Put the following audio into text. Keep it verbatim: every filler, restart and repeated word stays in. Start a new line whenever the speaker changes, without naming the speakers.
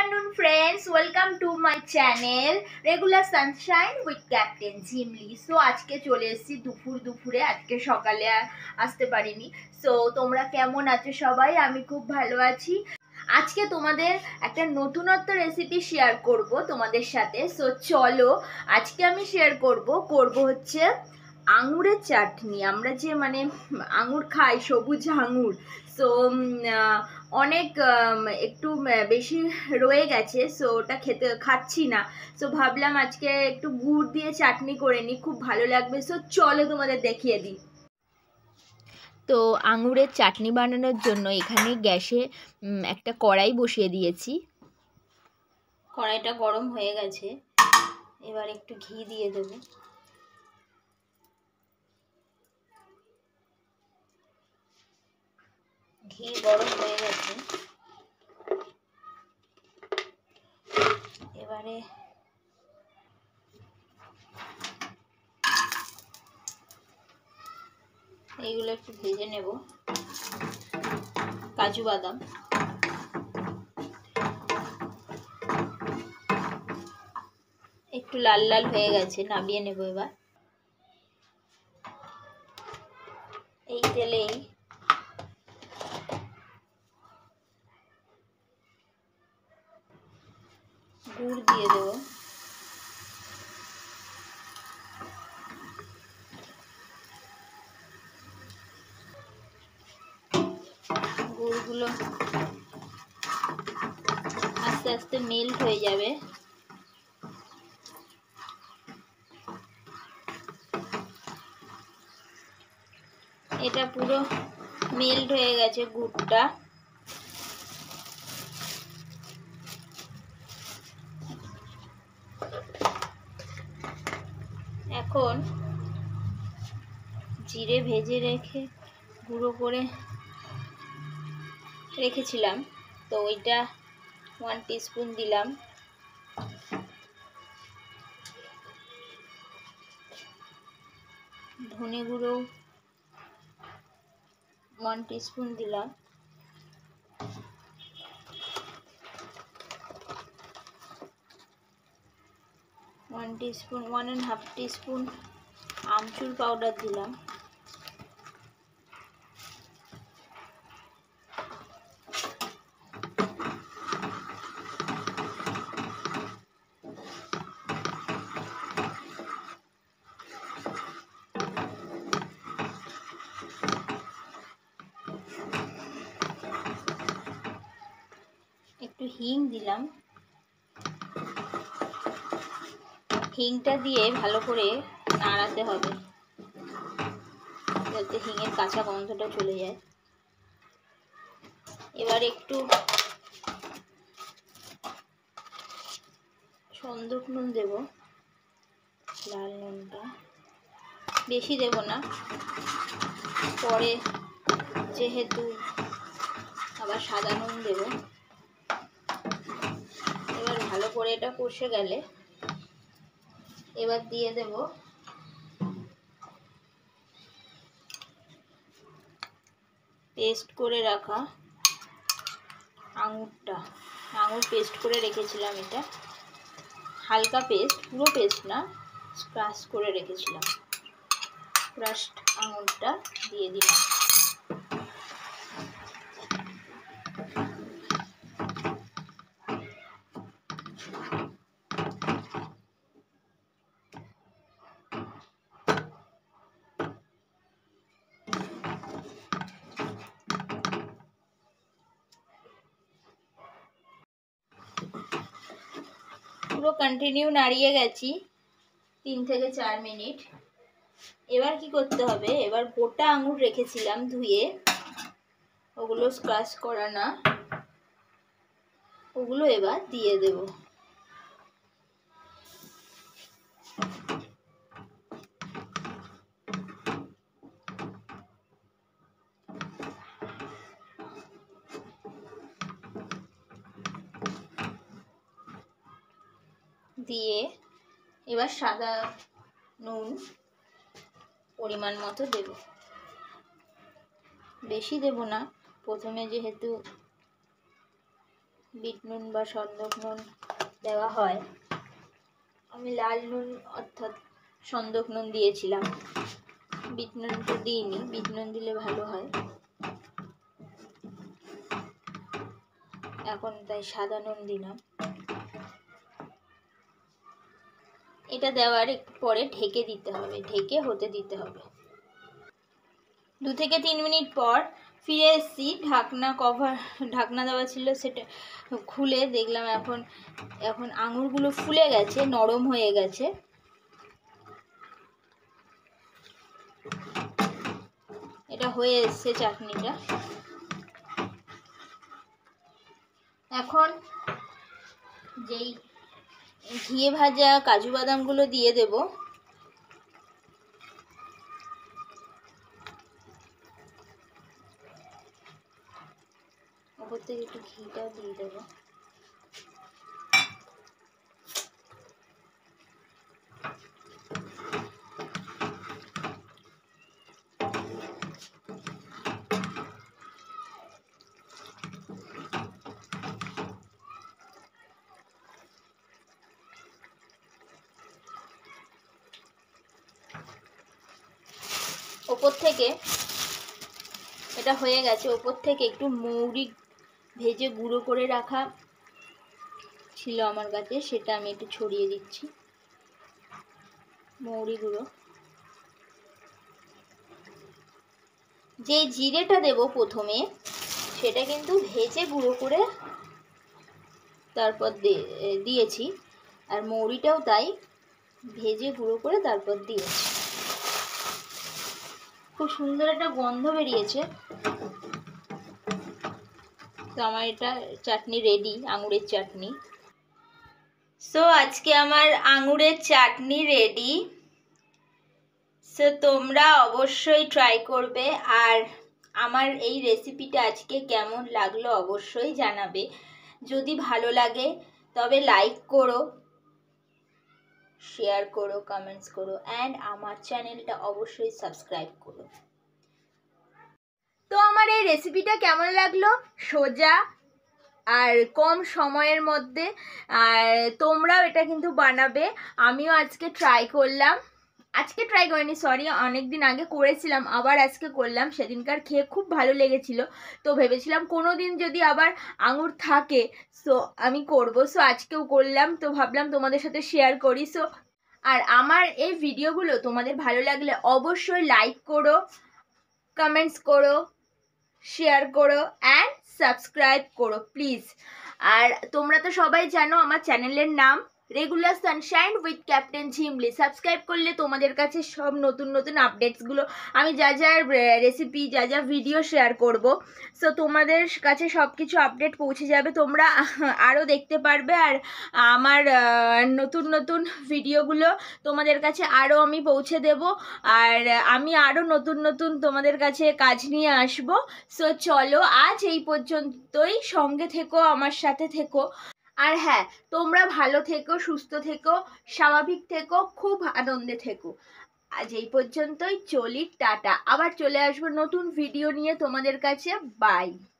afternoon friends, welcome to my channel Regular Sunshine with Captain Jimly. So আজকে চলে এসেছি দুপুর দুপুরে, আজকে সকালে আসতে পারিনি। সো তোমরা কেমন আছো সবাই? আমি খুব ভালো আছি। আজকে তোমাদের একটা নতুনত্ব রেসিপি শেয়ার করব তোমাদের সাথে। সো চলো আজকে আমি শেয়ার করব করব হচ্ছে আঙুরের চাটনি। আমরা যে মানে আঙুর খাই, সবুজ আঙুর, সো অনেক একটু বেশি রয়ে গেছে, সো ওটা খেতে খাচ্ছি না। সো ভাবলাম আজকে একটু গুড় দিয়ে চাটনি করে নিই, খুব ভালো লাগবে। সো চলো তোমাদের দেখিয়ে দিই। তো আঙুরের চাটনি বানানোর জন্য এখানে গ্যাসে একটা কড়াই বসিয়ে দিয়েছি। কড়াইটা গরম হয়ে গেছে, এবার একটু ঘি দিয়ে দেব। ঘি গরম হয়ে গেছে, এবারে এইগুলো একটু ভেজে নেব। কাজু বাদাম, একটু লাল লাল হয়ে গেছে, নামিয়ে নেব। এবার এই তেলেই গুড় দিয়ে দেব। গুড়গুলো আস্তে আস্তে মেল্ট হয়ে যাবে। এটা পুরো মেল্ট হয়ে গেছে গুড়টা। এখন জিরে ভেজে রেখে গুঁড়ো করে রেখেছিলাম, তো ওইটা ওয়ান টিস্পুন দিলাম। ধনে গুঁড়ো ওয়ান টিস্পুন দিলাম। One teaspoon one and half teaspoon amchur powder দিলাম। একটু হিং দিলাম। হিংটা দিয়ে ভালো করে নাড়াতে হবে যাতে হিঙের কাঁচা গন্ধটা চলে যায়। এবার একটু সন্দক নুন দেব, লাল নুনটা বেশি দেব না, পরে যেহেতু আবার সাদা নুন দেব। এবার ভালো করে এটা কষে গেলে এবার দিয়ে দেব পেস্ট করে রাখা আঙুরটা। আঙুর পেস্ট করে রেখেছিলাম, এটা হালকা পেস্ট, পুরো পেস্ট না, ক্রাশ করে রেখেছিলাম। ক্রাশড আঙুরটা দিয়ে দিলাম। পুরো কন্টিনিউ নাড়িয়ে গেছি তিন থেকে চার মিনিট। এবার কি করতে হবে, এবার গোটা আঙুর রেখেছিলাম ধুয়ে, ওগুলো স্ক্রাচ করা না, ওগুলো এবার দিয়ে দেব। দিয়ে এবার সাদা নুন পরিমাণ মতো দেব, বেশি দেব না, প্রথমে যেহেতু বিট নুন বা সন্দক নুন দেওয়া হয়। আমি লাল নুন অর্থাৎ সন্দক নুন দিয়েছিলাম, বিট নুনটা দিইনি, বিট নুন দিলে ভালো হয়। এখন তাই সাদা নুন দিলাম। এটা দেওয়ার একটু পরে ঢেকে দিতে হবে, ঢেকে হতে দিতে হবে। দু থেকে তিন মিনিট পর ফিরে এসেছি, ঢাকনা কভার ঢাকনা দেওয়া ছিল, সেটা খুলে দেখলাম এখন এখন আঙুরগুলো ফুলে গেছে, নরম হয়ে গেছে। এটা হয়ে এসছে চাটনিটা। এখন যেই ঘিয়ে ভাজা কাজু বাদামগুলো দিয়ে দেব। ওপর থেকে একটু ঘিটাও দিয়ে দেবো। ওপর থেকে এটা হয়ে গেছে, ওপর থেকে একটু মৌরি ভেজে গুঁড়ো করে রাখা ছিল আমার কাছে, সেটা আমি একটু ছড়িয়ে দিচ্ছি। মৌরি গুঁড়ো, যে জিরেটা দেব প্রথমে সেটা কিন্তু ভেজে গুঁড়ো করে তারপর দিয়েছি, আর মৌরিটাও তাই ভেজে গুঁড়ো করে তারপর দিয়েছি। খুব সুন্দর একটা গন্ধ বেরিয়েছে। তো আমার এটা চাটনি রেডি, আঙুরের চাটনি। সো আজকে আমার আঙুরের চাটনি রেডি। সো তোমরা অবশ্যই ট্রাই করবে, আর আমার এই রেসিপিটা আজকে কেমন লাগলো অবশ্যই জানাবে। যদি ভালো লাগে তবে লাইক করো, শেয়ার করো, কমেন্টস করো, অ্যান্ড আমার চ্যানেলটা অবশ্যই সাবস্ক্রাইব করো। তো আমার এই রেসিপিটা কেমন লাগলো, সোজা আর কম সময়ের মধ্যে, আর তোমরাও এটা কিন্তু বানাবে। আমিও আজকে ট্রাই করলাম, আজকে ট্রাই করিনি সরি, অনেক দিন আগে করেছিলাম, আবার আজকে করলাম। সেদিনকার খেয়ে খুব ভালো লেগেছিল, তো ভেবেছিলাম কোনো দিন যদি আবার আঙুর থাকে সো আমি করব। সো আজকেও করলাম, তো ভাবলাম তোমাদের সাথে শেয়ার করি। সো আর আমার এই ভিডিওগুলো তোমাদের ভালো লাগলে অবশ্যই লাইক করো, কমেন্টস করো, শেয়ার করো, অ্যান্ড সাবস্ক্রাইব করো প্লিজ। আর তোমরা তো সবাই জানো আমার চ্যানেলের নাম regular sunshine with captain Jhimli. Subscribe করলে তোমাদের কাছে সব নতুন নতুন আপডেটসগুলো, আমি যা যা রেসিপি, যা যা ভিডিও শেয়ার করব, সো তোমাদের কাছে সব কিছু আপডেট পৌঁছে যাবে, তোমরা আরও দেখতে পারবে। আর আমার নতুন নতুন ভিডিওগুলো তোমাদের কাছে আরও আমি পৌঁছে দেব, আর আমি আরও নতুন নতুন তোমাদের কাছে কাজ নিয়ে আসব। সো চলো আজ এই পর্যন্তই, সঙ্গে থেকো, আমার সাথে থেকো। আর হ্যাঁ, তোমরা ভালো থেকো, সুস্থ থেকো, স্বাভাবিক থেকো, খুব আনন্দে থেকো। আজ এই পর্যন্তই, চলি, টাটা। আবার চলে আসবো নতুন ভিডিও নিয়ে তোমাদের কাছে। বাই।